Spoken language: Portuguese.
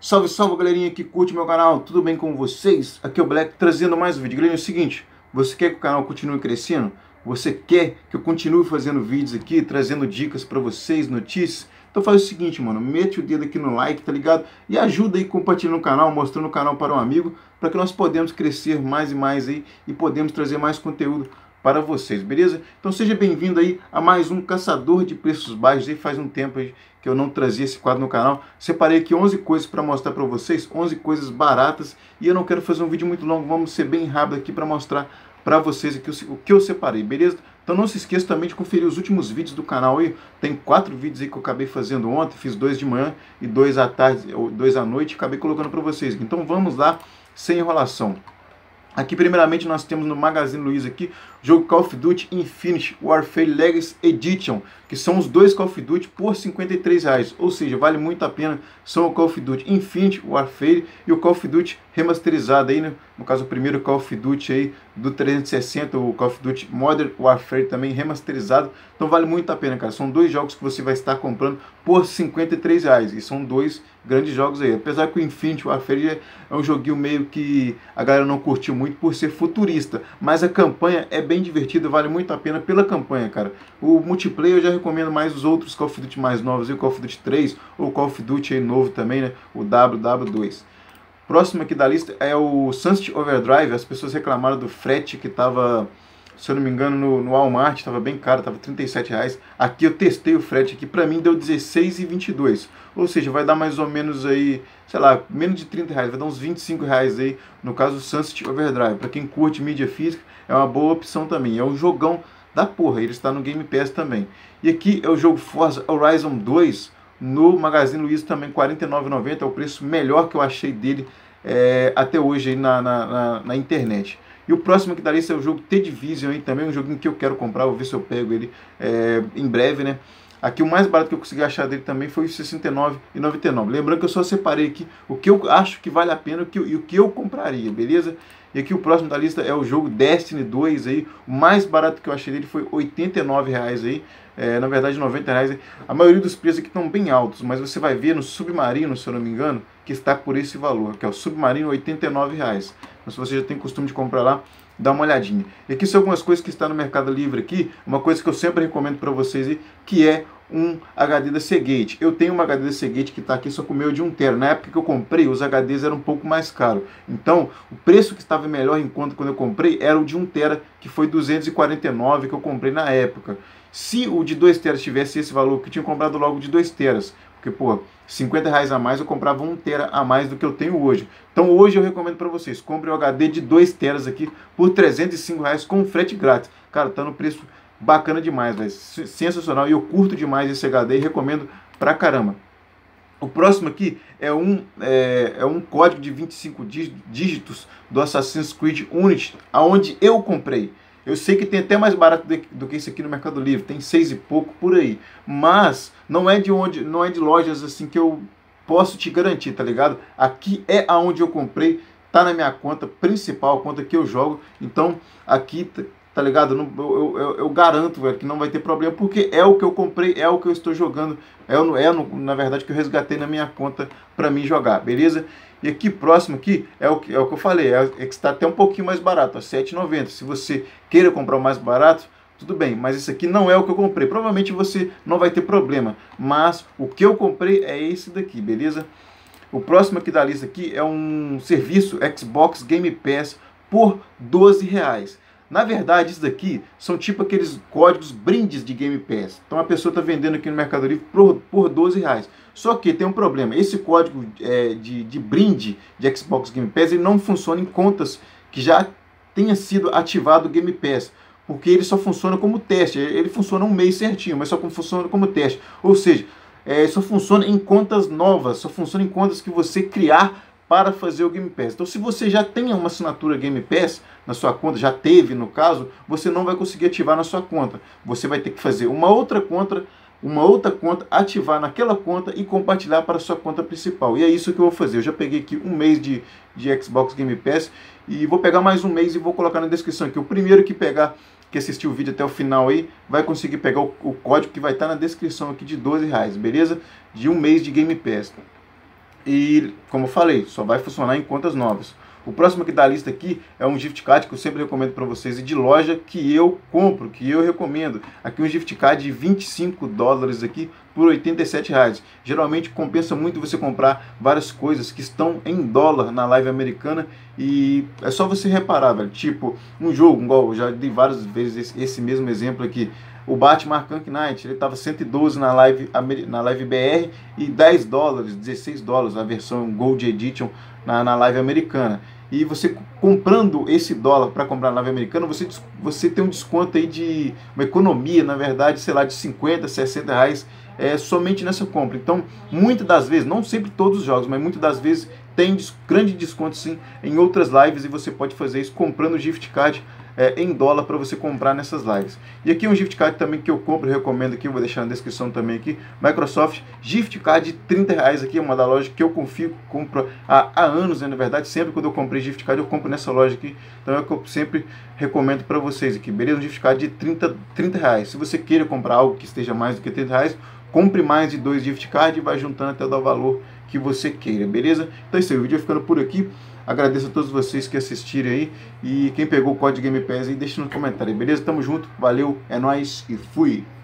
Salve, salve, galerinha que curte meu canal, tudo bem com vocês? Aqui é o Black trazendo mais um vídeo. Galerinha, é o seguinte, você quer que o canal continue crescendo? Você quer que eu continue fazendo vídeos aqui, trazendo dicas pra vocês, notícias? Então faz o seguinte, mano, mete o dedo aqui no like, tá ligado? E ajuda aí compartilhando o canal, mostrando o canal para um amigo, para que nós podemos crescer mais e mais aí e podemos trazer mais conteúdo para vocês, beleza? Então seja bem-vindo aí a mais um Caçador de Preços Baixos. Aí faz um tempo aí que eu não trazia esse quadro no canal. Separei aqui 11 coisas para mostrar para vocês, 11 coisas baratas, e eu não quero fazer um vídeo muito longo, vamos ser bem rápido aqui para mostrar para vocês aqui o que eu separei, beleza? Então não se esqueça também de conferir os últimos vídeos do canal aí. Tem 4 vídeos aí que eu acabei fazendo ontem, fiz 2 de manhã e 2 à tarde, ou 2 à noite, acabei colocando para vocês. Então vamos lá, sem enrolação. Aqui primeiramente nós temos no Magazine Luiza aqui o jogo Call of Duty Infinite Warfare Legacy Edition, que são os dois Call of Duty por R$ 53,00, ou seja, vale muito a pena. São o Call of Duty Infinite Warfare e o Call of Duty remasterizado aí, né? No caso o primeiro Call of Duty aí do 360, o Call of Duty Modern Warfare também remasterizado. Então vale muito a pena, cara. São dois jogos que você vai estar comprando por R$ 53,00 e são dois grandes jogos aí. Apesar que o Infinite Warfare é um joguinho meio que a galera não curtiu muito por ser futurista, mas a campanha é bem divertida, vale muito a pena pela campanha, cara. O multiplayer eu já recomendo mais os outros Call of Duty mais novos, o Call of Duty 3 ou o Call of Duty aí novo também, né? O WW2. Próximo aqui da lista é o Sunset Overdrive. As pessoas reclamaram do frete que estava, se eu não me engano, no Walmart, estava bem caro, estava R$ 37,00. Aqui eu testei o frete aqui, para mim deu R$16,22. Ou seja, vai dar mais ou menos aí, sei lá, menos de R$30,00, vai dar uns R$25,00 aí, no caso do Sunset Overdrive. Para quem curte mídia física, é uma boa opção também. É um jogão da porra, ele está no Game Pass também. E aqui é o jogo Forza Horizon 2, no Magazine Luiza também, R$ 49,90, é o preço melhor que eu achei dele até hoje aí na internet. E o próximo aqui da lista é o jogo The Division, aí, também um joguinho que eu quero comprar, vou ver se eu pego ele em breve, né? Aqui o mais barato que eu consegui achar dele também foi R$ 69,99. Lembrando que eu só separei aqui o que eu acho que vale a pena e o que eu compraria, beleza? E aqui o próximo da lista é o jogo Destiny 2 aí. O mais barato que eu achei dele foi R$ 89,00 aí. Na verdade R$ 90,00 aí. A maioria dos preços aqui estão bem altos, mas você vai ver no Submarino, se eu não me engano, que está por esse valor, que é o Submarino, R$ 89,00. Então se você já tem costume de comprar lá, dá uma olhadinha. E aqui são algumas coisas que estão no Mercado Livre aqui, uma coisa que eu sempre recomendo para vocês aí, que é um HD da Seagate. Eu tenho um HD da Seagate que está aqui, só com o meu de 1 TB. Na época que eu comprei, os HDs eram um pouco mais caros. Então, o preço que estava melhor em conta quando eu comprei era o de 1 TB, que foi 249 que eu comprei na época. Se o de 2 TB tivesse esse valor, que eu tinha comprado logo de 2 TB, porque, pô, R$50,00 a mais, eu comprava 1 TB a mais do que eu tenho hoje. Então hoje eu recomendo para vocês, compre o HD de 2 TB aqui por R$305 com frete grátis. Cara, tá no preço bacana demais, velho. Sensacional. E eu curto demais esse HD e recomendo pra caramba. O próximo aqui é um código de 25 dígitos do Assassin's Creed Unity, aonde eu comprei. Eu sei que tem até mais barato do que isso aqui no Mercado Livre, tem 6 e pouco por aí. Mas não é de lojas assim que eu posso te garantir, tá ligado? Aqui é aonde eu comprei, tá na minha conta principal, a conta que eu jogo. Então aqui, tá ligado? Eu garanto, velho, que não vai ter problema, porque é o que eu comprei, é o que eu estou jogando, na verdade que eu resgatei na minha conta para mim jogar, beleza? E aqui próximo aqui é o que eu falei, que está até um pouquinho mais barato, R$ 7,90. Se você queira comprar o mais barato, tudo bem, mas esse aqui não é o que eu comprei. Provavelmente você não vai ter problema, mas o que eu comprei é esse daqui, beleza? O próximo aqui da lista aqui é um serviço Xbox Game Pass por R$ 12,00. Na verdade, isso daqui são tipo aqueles códigos brindes de Game Pass. Então a pessoa está vendendo aqui no Mercado Livre por R$ 12,00. Só que tem um problema. Esse código de brinde de Xbox Game Pass, ele não funciona em contas que já tenha sido ativado o Game Pass. Porque ele só funciona como teste. Ele funciona um mês certinho, mas só funciona como teste. Ou seja, só funciona em contas novas, só funciona em contas que você criar para fazer o Game Pass. Então se você já tem uma assinatura Game Pass na sua conta, já teve no caso, você não vai conseguir ativar na sua conta. Você vai ter que fazer uma outra conta, ativar naquela conta e compartilhar para a sua conta principal. E é isso que eu vou fazer. Eu já peguei aqui um mês de Xbox Game Pass e vou pegar mais um mês e vou colocar na descrição aqui. O primeiro que pegar, que assistiu o vídeo até o final aí, vai conseguir pegar o código que vai estar na descrição aqui de R$ 12,00, beleza? De um mês de Game Pass. E, como eu falei, só vai funcionar em contas novas. O próximo aqui da lista aqui é um gift card que eu sempre recomendo para vocês, e de loja que eu compro, que eu recomendo. Aqui um gift card de $25 aqui por R$ 87. Geralmente compensa muito você comprar várias coisas que estão em dólar na live americana, e é só você reparar, velho. Tipo, um jogo, igual eu já dei várias vezes esse mesmo exemplo aqui. O Batman Arkham Knight, ele estava 112 na live BR e $10, $16 a versão Gold Edition na live americana. E você comprando esse dólar para comprar na live americana, você tem um desconto aí de uma economia, na verdade, sei lá, de 50, 60 reais somente nessa compra. Então, muitas das vezes, não sempre todos os jogos, mas muitas das vezes tem grande desconto sim em outras lives, e você pode fazer isso comprando gift card em dólar para você comprar nessas lives. E aqui um gift card também que eu compro, eu recomendo aqui, eu vou deixar na descrição também aqui, Microsoft, gift card de R$ 30 aqui, é uma da loja que eu confio, compro há anos, né, na verdade, sempre quando eu comprei gift card eu compro nessa loja aqui, então é o que eu sempre recomendo para vocês aqui, beleza? Um gift card de R$ 30. Se você queira comprar algo que esteja mais do que R$ 30, compre mais de 2 gift cards e vai juntando até dar o valor que você queira, beleza? Então é isso aí, o vídeo vai ficando por aqui. Agradeço a todos vocês que assistiram aí, e quem pegou o código Game Pass aí, deixa no comentário, beleza? Tamo junto, valeu, é nóis e fui!